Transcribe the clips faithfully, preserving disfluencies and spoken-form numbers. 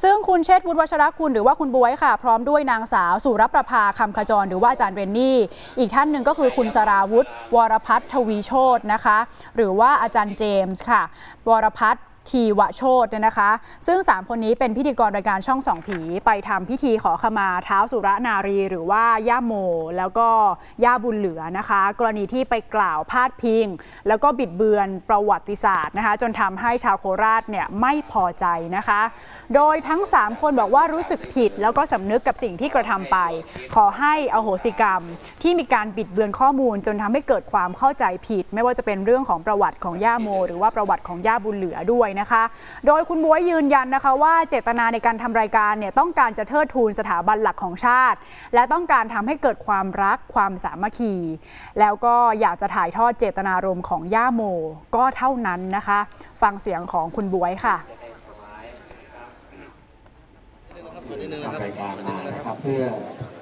ซึ่งคุณเชษฐ์วุฒิวัชรคุณหรือว่าคุณบ๊วยค่ะพร้อมด้วยนางสาวสุรประภาคำขจรหรือว่าอาจารย์เรนนี่อีกท่านหนึ่งก็คือคุณสราวุฒิวรพัฒน์ทวีโชตนะคะหรือว่าอาจารย์เจมส์ค่ะวรพัฒน์ทีวโชตเนี่ยนะคะซึ่งสามคนนี้เป็นพิธีกรรายการช่องส่องผีไปทำพิธีขอขมาเท้าสุรนารีหรือว่าย่าโมแล้วก็ย่าบุญเหลือนะคะกรณีที่ไปกล่าวพาดพิงแล้วก็บิดเบือนประวัติศาสตร์นะคะจนทำให้ชาวโคราชเนี่ยไม่พอใจนะคะโดยทั้งสามคนบอกว่ารู้สึกผิดแล้วก็สำนึกกับสิ่งที่กระทำไปขอให้อโหสิกรรมที่มีการบิดเบือนข้อมูลจนทำให้เกิดความเข้าใจผิดไม่ว่าจะเป็นเรื่องของประวัติของย่าโมหรือว่าประวัติของย่าบุญเหลือด้วยนะคะโดยคุณบ๊วยยืนยันนะคะว่าเจตนาในการทำรายการเนี่ยต้องการจะเทิดทูนสถาบันหลักของชาติและต้องการทำให้เกิดความรักความสามัคคีแล้วก็อยากจะถ่ายทอดเจตนารมณ์ของย่าโมก็เท่านั้นนะคะฟังเสียงของคุณบ๊วยค่ะทำรายการมานะครับเพื่อ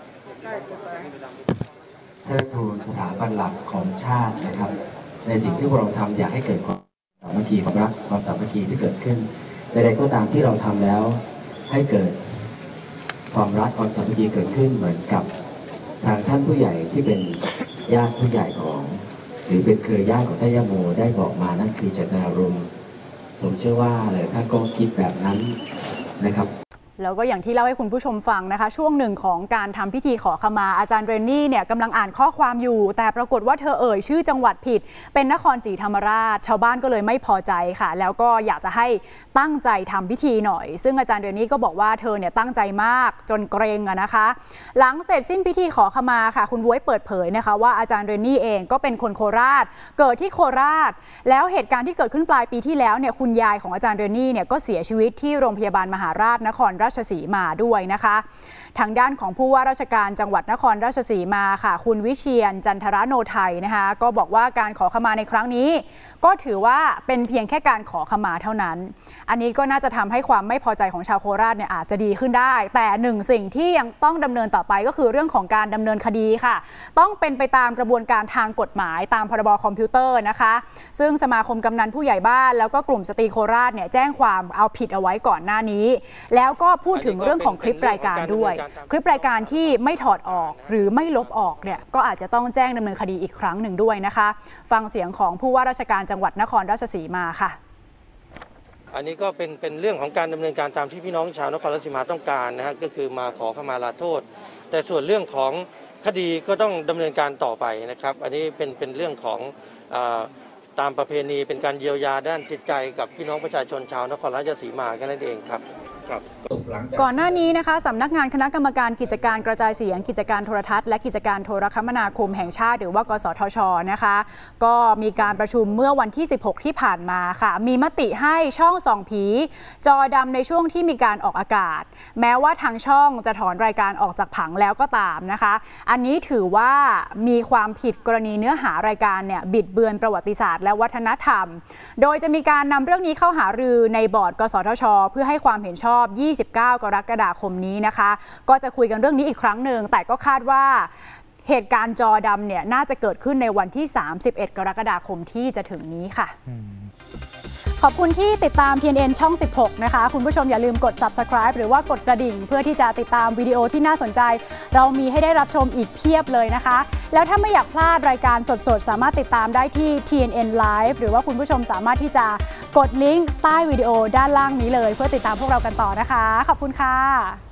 เทิดทูนสถาบันหลักของชาตินะครับในสิ่งที่พวกเราทำอยากให้เกิดความสามัคคีความรักความสามัคคีที่เกิดขึ้นใดๆก็ตามที่เราทำแล้วให้เกิดความรักความสามัคคีเกิดขึ้นเหมือนกับทางท่านผู้ใหญ่ที่เป็นญาติผู้ใหญ่ของหรือเป็นเครือญาติของท่านย่าโมได้บอกมานั่นคือเจตนารมณ์ผมเชื่อว่าเลยท่านก็คิดแบบนั้นนะครับแล้วก็อย่างที่เล่าให้คุณผู้ชมฟังนะคะช่วงหนึ่งของการทำพิธีขอขมาอาจารย์เรนนี่เนี่ยกำลังอ่านข้อความอยู่แต่ปรากฏว่าเธอเอ่ยชื่อจังหวัดผิดเป็นนครศรีธรรมราชชาวบ้านก็เลยไม่พอใจค่ะแล้วก็อยากจะให้ตั้งใจทำพิธีหน่อยซึ่งอาจารย์เรนนี่ก็บอกว่าเธอเนี่ยตั้งใจมากจนเกรงอะนะคะหลังเสร็จสิ้นพิธีขอขมาค่ะคุณบ๊วยเปิดเผยนะคะว่าอาจารย์เรนนี่เองก็เป็นคนโคราชเกิดที่โคราชแล้วเหตุการณ์ที่เกิดขึ้นปลายปีที่แล้วเนี่ยคุณยายของอาจารย์เรนนี่เนี่ยก็เสียชีวิตที่โรงพยาบาลมหาราชนครราชสีมาด้วยนะคะทางด้านของผู้ว่าราชการจังหวัดนครราชสีมาค่ะคุณวิเชียรจันทรโนไทยนะคะก็บอกว่าการขอขมาในครั้งนี้ก็ถือว่าเป็นเพียงแค่การขอขมาเท่านั้นอันนี้ก็น่าจะทำให้ความไม่พอใจของชาวโคราชเนี่ยอาจจะดีขึ้นได้แต่หนึ่งสิ่งที่ยังต้องดำเนินต่อไปก็คือเรื่องของการดำเนินคดีค่ะต้องเป็นไปตามกระบวนการทางกฎหมายตามพรบคอมพิวเตอร์นะคะซึ่งสมาคมกำนันผู้ใหญ่บ้านแล้วก็กลุ่มสตรีโคราชเนี่ยแจ้งความเอาผิดเอาไว้ก่อนหน้านี้แล้วก็พูดถึงเรื่องของคลิปรายการด้วยคลิปรายการที่ไม่ถอดออกหรือไม่ลบออกเนี่ยก็อาจจะต้องแจ้งดำเนินคดีอีกครั้งหนึ่งด้วยนะคะฟังเสียงของผู้ว่าราชการจังหวัดนครราชสีมาค่ะอันนี้ก็เป็นเป็นเรื่องของการดำเนินการตามที่พี่น้องชาวนครราชสีมาต้องการนะฮะก็คือมาขอขมาลาโทษแต่ส่วนเรื่องของคดีก็ต้องดำเนินการต่อไปนะครับอันนี้เป็นเป็นเรื่องของตามประเพณีเป็นการเยียวยาด้านจิตใจกับพี่น้องประชาชนชาวนครราชสีมาแค่นั้นเองครับก่อนหน้านี้นะคะสำนักงานคณะกรรมการกิจการกระจายเสียงกิจการโทรทัศน์และกิจการโทรคมนาคมแห่งชาติหรือว่ากสทช.นะคะก็มีการประชุมเมื่อวันที่สิบหกที่ผ่านมาค่ะมีมติให้ช่องส่องผีจอดำในช่วงที่มีการออกอากาศแม้ว่าทางช่องจะถอนรายการออกจากผังแล้วก็ตามนะคะอันนี้ถือว่ามีความผิดกรณีเนื้อหารายการเนี่ยบิดเบือนประวัติศาสตร์และวัฒนธรรมโดยจะมีการนำเรื่องนี้เข้าหารือในบอร์ดกสทช.เพื่อให้ความเห็นชอบยี่สิบเก้ากรกฎาคมนี้นะคะก็จะคุยกันเรื่องนี้อีกครั้งหนึ่งแต่ก็คาดว่าเหตุการณ์จอดำเนี่ยน่าจะเกิดขึ้นในวันที่สามสิบเอ็ดกรกฎาคมที่จะถึงนี้ค่ะขอบคุณที่ติดตาม ที เอ็น เอ็น ช่องสิบหกนะคะคุณผู้ชมอย่าลืมกด ซับสไครบ์ หรือว่ากดกระดิ่งเพื่อที่จะติดตามวิดีโอที่น่าสนใจเรามีให้ได้รับชมอีกเพียบเลยนะคะแล้วถ้าไม่อยากพลาดรายการสดๆสามารถติดตามได้ที่ ที เอ็น เอ็น Live หรือว่าคุณผู้ชมสามารถที่จะกดลิงก์ใต้วิดีโอด้านล่างนี้เลยเพื่อติดตามพวกเรากันต่อนะคะขอบคุณค่ะ